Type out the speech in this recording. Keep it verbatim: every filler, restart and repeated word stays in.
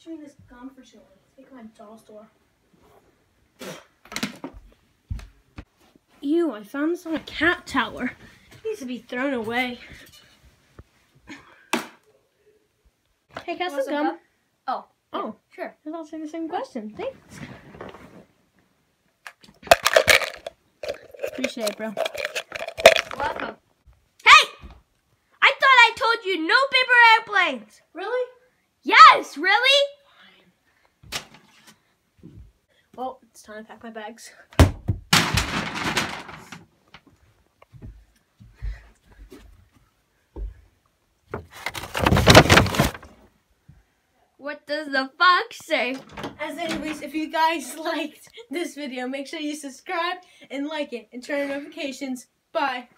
chewing this gum for too long. Take my doll store. Ew, I found this on a cat tower. It needs to be thrown away. Hey, can I have some gum? gum? Oh. Oh. Sure. I was asking the same question. Thanks. Appreciate it, bro. Welcome. Hey! I thought I told you no paper airplanes. Really? Yes, really? Well, it's time to pack my bags. What does the fox say? As anyways, if you guys liked this video, make sure you subscribe and like it and turn on notifications. Bye.